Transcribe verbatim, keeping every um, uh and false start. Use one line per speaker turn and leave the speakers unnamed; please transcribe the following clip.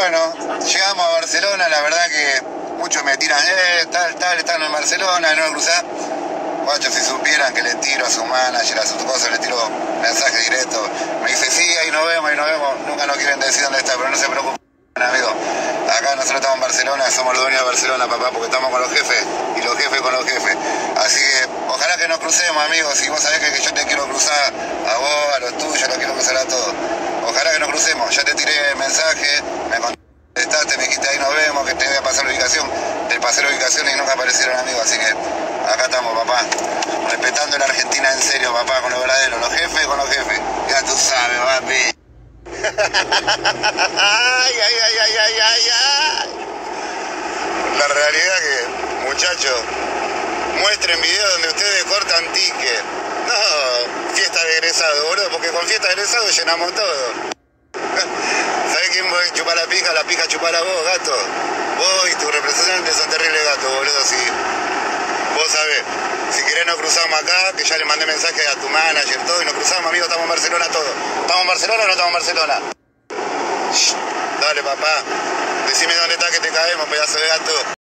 Bueno, llegamos a Barcelona, la verdad que muchos me tiran, eh, tal, tal, están en Barcelona, no cruzás. Guacho, si supieran que le tiro a su manager, a sus cosas, le tiro mensaje directo. Me dice, sí, ahí nos vemos, ahí nos vemos. Nunca nos quieren decir dónde está, pero no se preocupen, amigo. Acá nosotros estamos en Barcelona, somos los dueños de Barcelona, papá, porque estamos con los jefes y los jefes con los jefes. Así que ojalá que nos crucemos, amigos. Si vos sabés que, que yo te quiero cruzar a vos, a los tuyos, los quiero cruzar a todos. Ojalá que nos crucemos. Ya te tiré el mensaje, me contestaste, me dijiste ahí nos vemos, que te voy a pasar la ubicación. Te pasé la ubicación y nunca aparecieron, amigos. Así que acá estamos, papá. Respetando la Argentina en serio, papá, con lo verdadero. Los jefes con los jefes. Ya tú sabes, papi. Ay, ay, ay, ay, ay, ay, ay. La realidad que, muchachos, muestren videos donde ustedes cortan ticket. No, fiesta de egresado, boludo, porque con fiesta de egresado llenamos todo. ¿Sabés quién va a chupar la pija? La pija chupar a vos, gato. Vos y tus representantes son terribles gatos, boludo, sí. Vos sabés. Si querés nos cruzamos acá, que ya le mandé mensaje a tu manager, todo, y nos cruzamos, amigos, estamos en Barcelona todo. ¿Estamos en Barcelona o no estamos en Barcelona? Shh, dale, papá. Decime dónde está que te caemos, pedazo de gato.